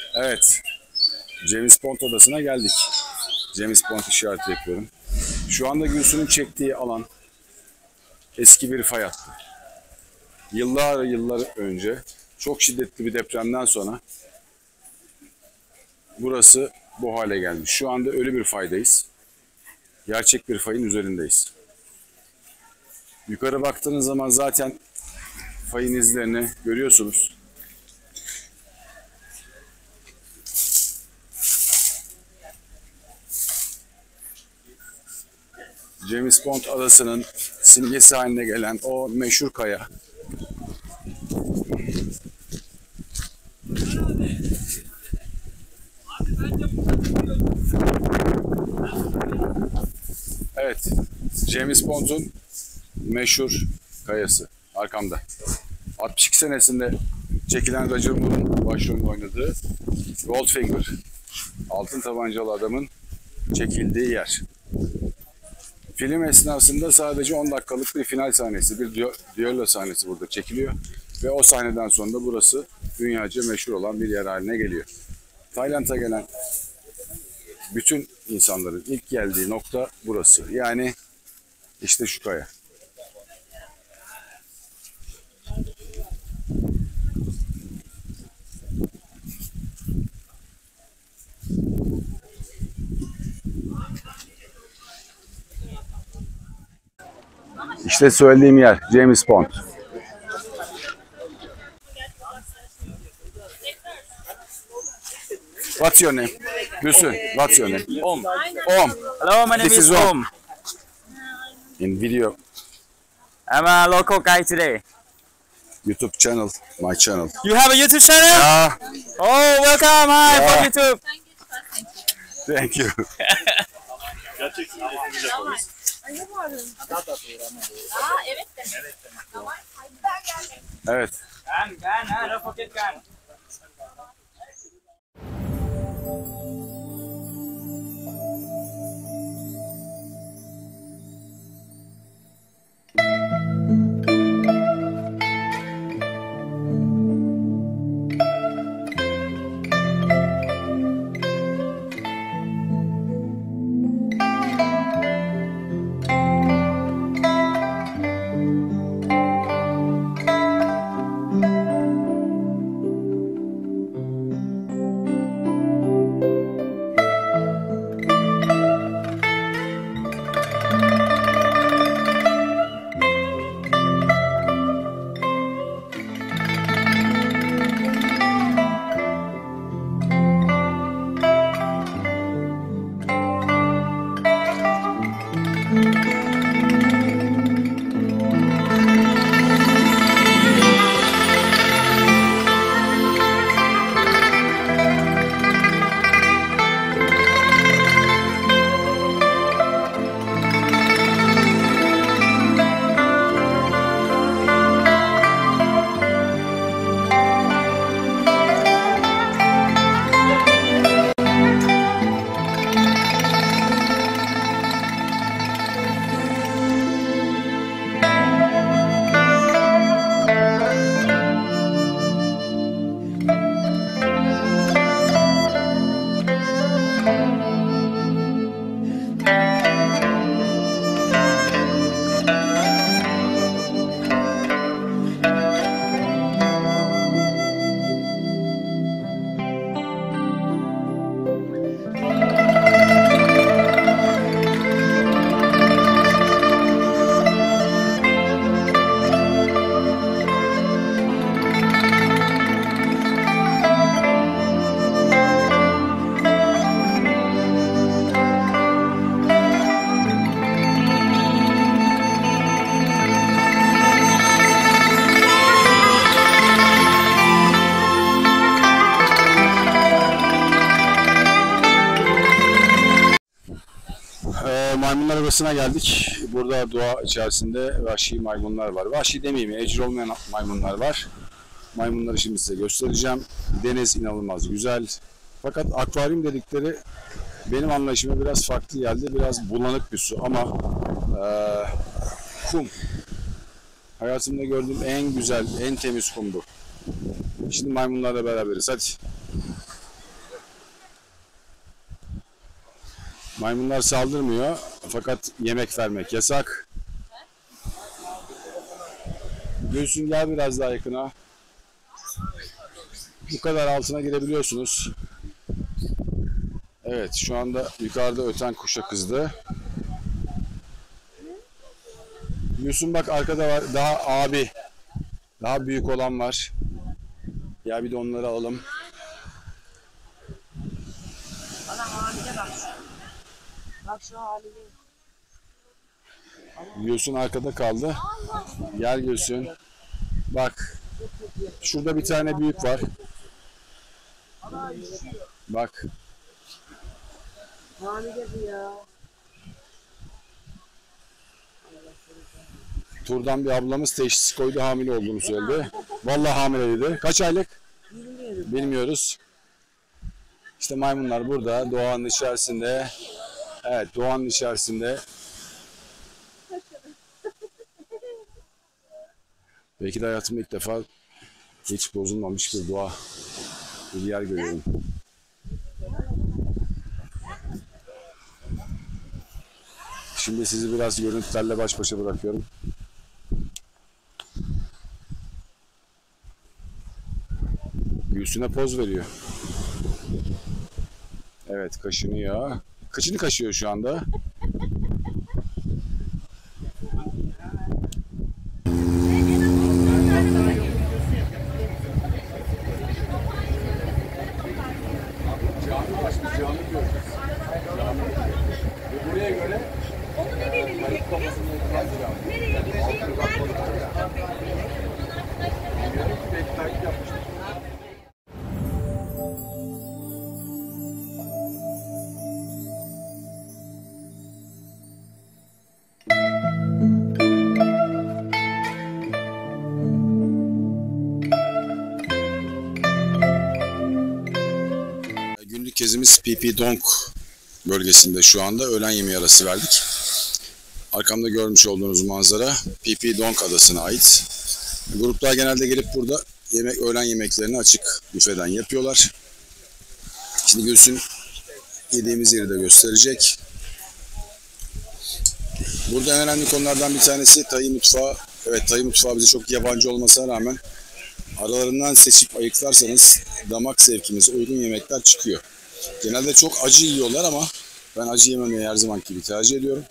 Evet, James Bond adasına geldik. James Bond işareti yapıyorum. Şu anda Gülsün'ün çektiği alan eski bir fay hattı. Yıllar önce çok şiddetli bir depremden sonra burası bu hale gelmiş. Şu anda ölü bir faydayız. Gerçek bir fayın üzerindeyiz. Yukarı baktığınız zaman zaten fayın izlerini görüyorsunuz. James Bond adasının simgesi haline gelen o meşhur kaya. Evet, James Bond'un meşhur kayası arkamda. 62 senesinde çekilen Roger Moore'un başrolünü oynadığı Goldfinger, altın tabancalı adamın çekildiği yer. Film esnasında sadece 10 dakikalık bir final sahnesi, bir düello sahnesi burada çekiliyor. Ve o sahneden sonra da burası dünyaca meşhur olan bir yer haline geliyor. Tayland'a gelen bütün insanların ilk geldiği nokta burası. Yani işte şu kaya. İşte söylediğim yer James Bond. What's your name? Gülsün, what's your name? Om. Om. Hello, my name This is is Om. Om. In video, I'm a local guy today. YouTube channel, my channel. You have a YouTube channel? Ah, Oh, welcome. Hi Yeah. from YouTube. thank you. Evet. Kan, rocket kan. Maymunlar Adası'na geldik. Burada doğa içerisinde vahşi maymunlar var. Vahşi demeyeyim, evcil olmayan maymunlar var. Maymunları şimdi size göstereceğim. Deniz inanılmaz güzel. Fakat akvaryum dedikleri benim anlayışıma biraz farklı geldi. Biraz bulanık bir su ama kum. Hayatımda gördüğüm en güzel, en temiz kum bu. Şimdi maymunlarla beraberiz. Hadi. Maymunlar saldırmıyor fakat yemek vermek yasak. Gülsün gel biraz daha yakına. Bu kadar altına girebiliyorsunuz. Evet şu anda yukarıda öten kuşa kızdı. Gülsün bak arkada var daha abi. Daha büyük olan var. Ya bir de onları alalım. Bana haline bak. Bak şu haline. Gülsün arkada kaldı. Gel Gülsün. Bak. Şurada bir tane büyük var. Bak. Hamile bu ya. Turdan bir ablamız teşhis koydu, hamile olduğunu söyledi. Vallahi hamileydi. Kaç aylık? Bilmiyorum. Bilmiyoruz. İşte maymunlar burada doğanın içerisinde. Evet doğanın içerisinde. Belki de hayatımda ilk defa hiç bozulmamış bir doğa, bir yer görüyorum. Şimdi sizi biraz görüntülerle baş başa bırakıyorum. Gülsün'e poz veriyor. Evet kaşınıyor. Kıçını kaşıyor şu anda. Buraya göre günlük gezimiz PP Dong bölgesinde şu anda öğlen yemeği arası verdik. Arkamda görmüş olduğunuz manzara PP Dong adasına ait. Gruplar genelde gelip burada öğlen yemeklerini açık büfeden yapıyorlar. Şimdi Gülsün yediğimiz yeri de gösterecek. Burada en önemli konulardan bir tanesi Tay mutfağı. Evet Tay mutfağı bize çok yabancı olmasına rağmen aralarından seçip ayıklarsanız damak zevkimize uygun yemekler çıkıyor. Genelde çok acı yiyorlar ama ben acı yememeyi her zamanki gibi tercih ediyorum.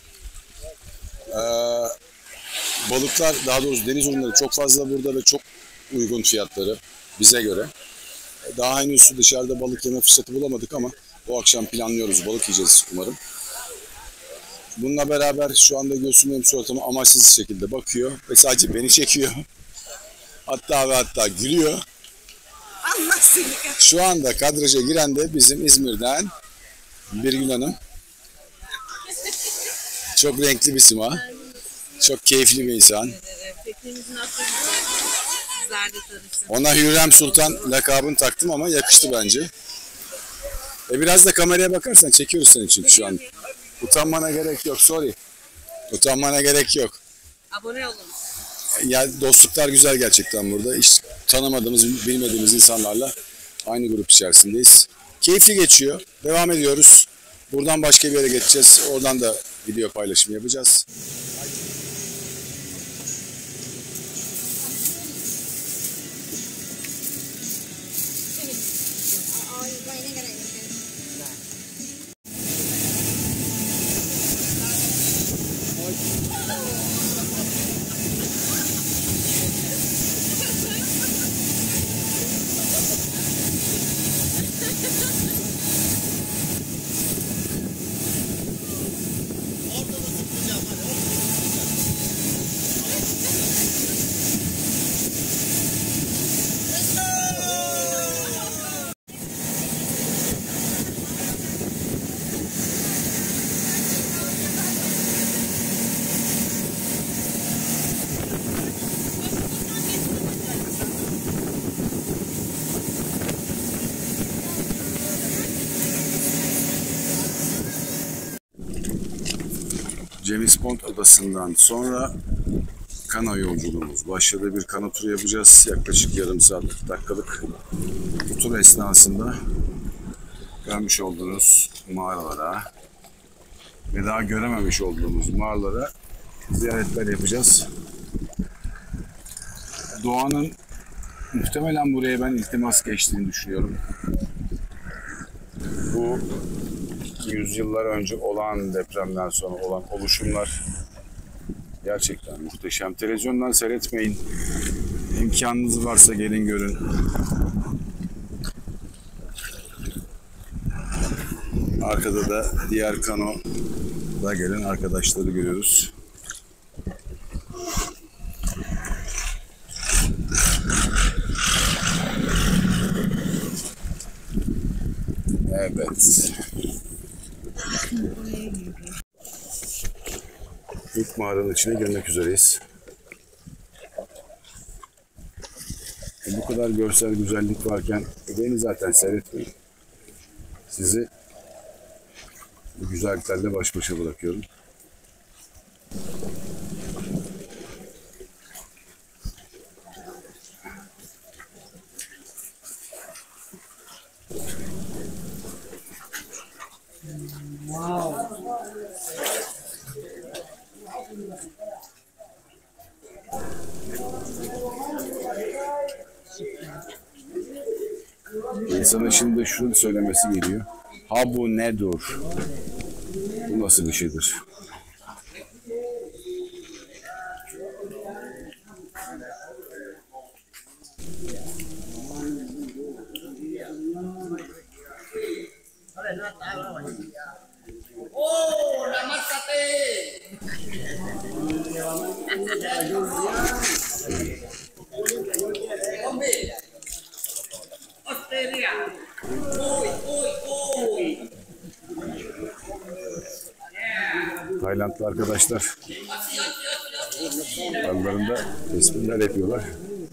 Balıklar, daha doğrusu deniz ürünleri çok fazla burada ve çok uygun fiyatları bize göre. Daha henüz dışarıda balık yeme fırsatı bulamadık ama bu akşam planlıyoruz, balık yiyeceğiz umarım. Bununla beraber şu anda Gülsün benim suratıma amaçsız şekilde bakıyor ve sadece beni çekiyor. Hatta ve hatta gülüyor. Allah seni. Şu anda kadraja giren de bizim İzmir'den Birgül Hanım. Çok renkli bir sima. Çok keyifli bir insan. Teknemizin aslında sizler de tanışsın. Ona Hürrem Sultan lakabını taktım ama yakıştı bence. Biraz da kameraya bakarsan çekiyoruz seni çünkü şu an. Utanmana gerek yok, sorry. Utanmana gerek yok. Abone olun. Ya dostluklar güzel gerçekten burada. Hiç tanımadığımız, bilmediğimiz insanlarla aynı grup içerisindeyiz. Keyifli geçiyor. Devam ediyoruz. Buradan başka bir yere geçeceğiz. Oradan da video paylaşımı yapacağız. James Bond adasından sonra kana yolculuğumuz başladı. Bir kana turu yapacağız. Yaklaşık yarım saat, 40 dakikalık. Bu tur esnasında görmüş olduğunuz mağaralara, ve daha görememiş olduğumuz mağaralara ziyaretler yapacağız. Doğanın muhtemelen buraya ben iltimas geçtiğini düşünüyorum. Bu yüzyıllar önce olan depremden sonra olan oluşumlar gerçekten muhteşem. Televizyondan seyretmeyin. İmkanınız varsa gelin görün. Arkada da diğer kanoda gelen arkadaşları görüyoruz. Evet. İlk mağaranın içine girmek üzereyiz. Bu kadar görsel güzellik varken beni zaten seyretmeyin. Sizi bu güzelliklerle baş başa bırakıyorum. İnsanın şimdi şunu söylemesi geliyor. Ha bu nedir? Bu nasıl bir şeydir? Oh, namaste. Australia. Oi, oi, oi. Taylandlı arkadaşlar aralarında espriler yapıyorlar.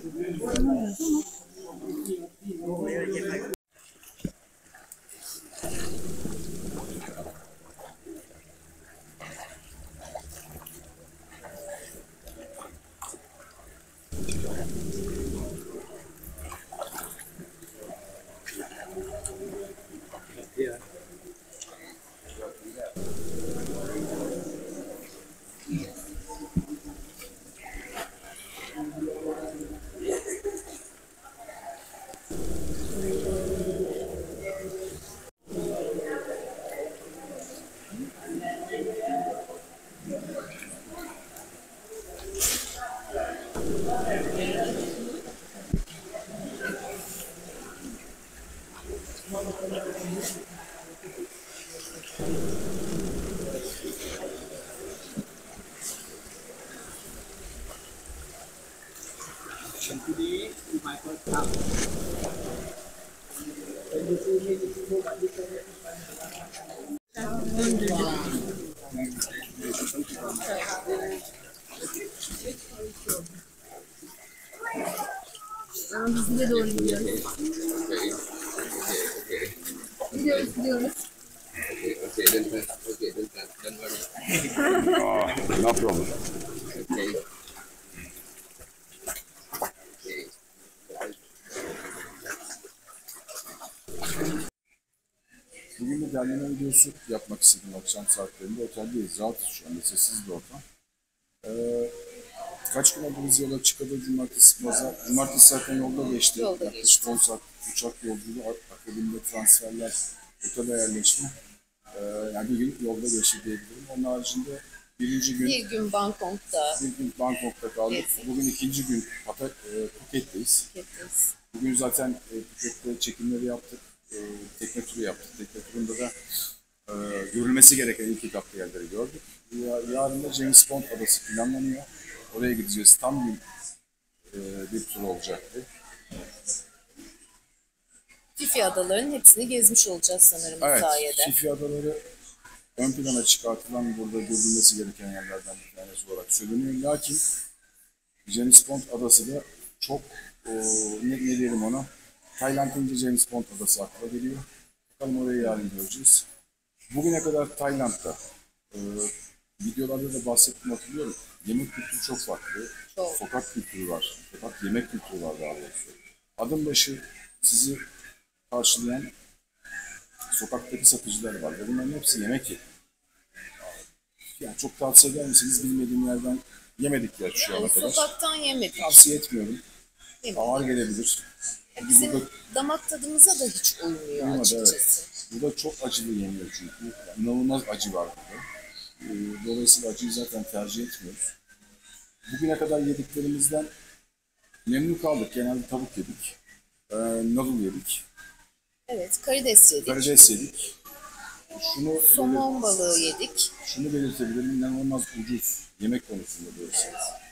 Biz de doğru gidiyoruz. Gidiyoruz. No problem. Bugün de derleme videosu yapmak istedim akşam saatlerinde. Oteldeyiz. Rahatız şu anda. Sessiz bir ortam. Kaç gün oldu biz yola çıkalı cumartesi, pazar. Cumartesi zaten yolda geçti. Yaklaşık 10 saat uçak yolculuğu, akabinde transferler, otele yerleşme. Yani bir gün yolda geçti diyebilirim. Onun haricinde birinci gün... Bir gün Bangkok'ta. Bir gün Bangkok'ta kaldık. Evet. Bugün ikinci gün Phuket'teyiz. Bugün zaten Phuket'te çekimleri yaptık. Tekne turu yaptık. Tekne turunda da görülmesi gereken ilk etapta yerleri gördük. Yarın da James Bond adası planlanıyor. Oraya gideceğiz. Tam gün bir tur olacaktı. Fifi adalarının hepsini gezmiş olacağız sanırım bu Evet, sayede. Fifi adaları ön plana çıkartılan burada görülmesi gereken yerlerden bir tanesi olarak söyleniyor. Lakin James Bond adası da çok, ne diyelim ona, Tayland deyince James Bond adası akla geliyor. Bakalım orayı yarın göreceğiz. Bugüne kadar Tayland'da videolarda da bahsettim, hatırlıyorum. Yemek kültürü çok farklı. Çok. Sokak kültürü var. Sokak yemek kültürü var daha doğrusu. Adım başı sizi karşılayan sokaktaki satıcılar var. Ve bunların hepsi yemek yiyor. Yani çok tavsiye eder misiniz? Bilmediğim yerden yemedik ya şu ana Yani kadar. sokaktan yemedik. Tavsiye etmiyorum. Yemedik. Ağır gelebilir. Bizim Burada, damak tadımıza da hiç uymuyor Uymadı, açıkçası. burada çok acılı yeniyor çünkü. Yani İnanılmaz acı var burada. Dolayısıyla acıyı zaten tercih etmiyoruz. Bugüne kadar yediklerimizden memnun kaldık. Genelde tavuk yedik. Noodle yedik. Evet, karides yedik. Karides yedik. Somon balığı yedik. Şunu belirtebilirim, inanılmaz ucuz yemek konusunda burası.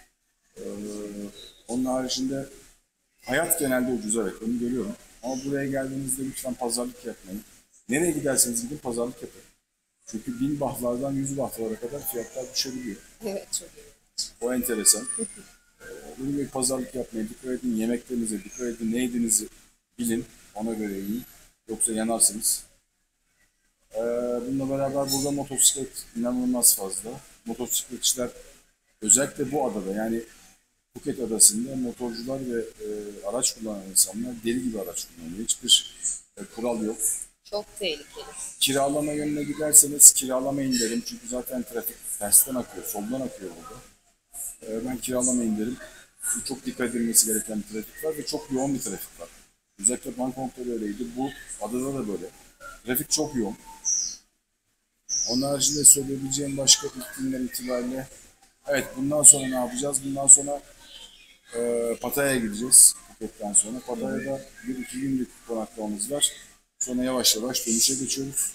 Onun haricinde hayat genelde ucuz, evet, onu görüyorum. Ama buraya geldiğinizde lütfen pazarlık yapmayın. Nereye giderseniz gidin pazarlık yapın. Çünkü 1000 bahtlardan 100 bahtlara kadar fiyatlar düşebiliyor. Evet, çok iyi. O enteresan. Bunun gibi pazarlık yapmayın, dikkat edin yemeklerinize, dikkat edin ne yediğinizi bilin, ona göre yiyin. Yoksa yanarsınız. Bununla beraber burada motosiklet inanılmaz fazla. Motosikletçiler özellikle bu adada, yani Phuket adasında motorcular ve araç kullanan insanlar deli gibi araç kullanıyor. Hiçbir kural yok. Çok tehlikeli. Kiralama yönüne giderseniz kiralamayın derim. Çünkü zaten trafik tersten akıyor, soldan akıyor burada. Ben kiralamayın derim. Çünkü çok dikkat edilmesi gereken bir trafik var ve çok yoğun bir trafik var. Özellikle Bangkok'ta da öyleydi. Bu adada da böyle. Trafik çok yoğun. Onun haricinde söyleyebileceğim başka ilk günler itibariyle, evet, bundan sonra ne yapacağız? Bundan sonra Pattaya'ya gideceğiz. Phuket'ten sonra. Pattaya'da 1-2 günlük konaklamamız var. Sonra yavaş yavaş dönüşe geçiyoruz.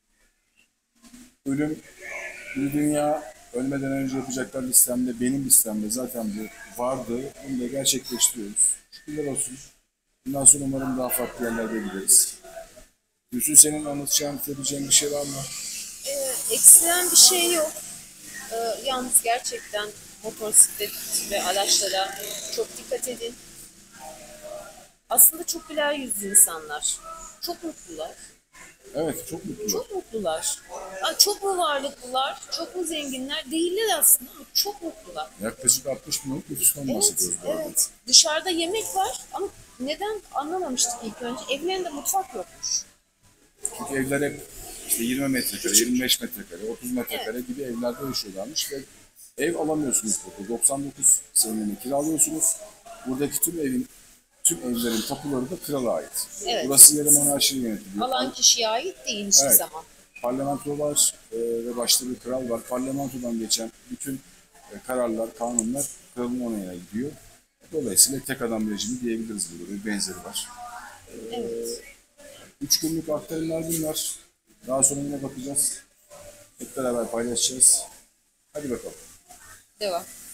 Ölüm, bir dünya, ölmeden önce yapacaklar listemde, benim listemde zaten bu vardı. Bunu da gerçekleştiriyoruz. Şükürler olsun. Bundan sonra umarım daha farklı yerlerde gideriz. Gülsün, senin anlatacağın, söyleyeceğin bir şey var mı? Eksilen bir şey yok. Yalnız gerçekten motosiklet ve araçlara çok dikkat edin. Aslında çok güler yüzlü insanlar. Çok mutlular. Evet, çok mutluyum. Çok mutlular. Çok mu varlıklılar, çok mu zenginler? Değiller aslında ama çok mutlular. Yaklaşık 60 milyonluk nüfustan Evet, bahsediyoruz bu arada. evet. Dışarıda yemek var ama neden anlamamıştık ilk önce. Evlerinde mutfak yokmuş. Çünkü evler hep işte 20 metrekare, 25 metrekare, 30 metrekare gibi evlerde yaşıyorlarmış ve ev alamıyorsunuz burada. 99 senelini kiralıyorsunuz. Buradaki tüm evlerin tapuları da krala ait. Evet. Burası yarı monarşiyle yönetiliyor. Alan kişiye ait değil hiçbir Evet. zaman. Parlamento var ve başta bir kral var. Parlamentodan geçen bütün kararlar, kanunlar kralın onayına gidiyor. Dolayısıyla tek adam rejimi diyebiliriz burada. Bir benzeri var. Evet. 3 günlük aktarımlar bunlar. Daha sonra yine bakacağız. Hep beraber paylaşacağız. Hadi bakalım. Devam.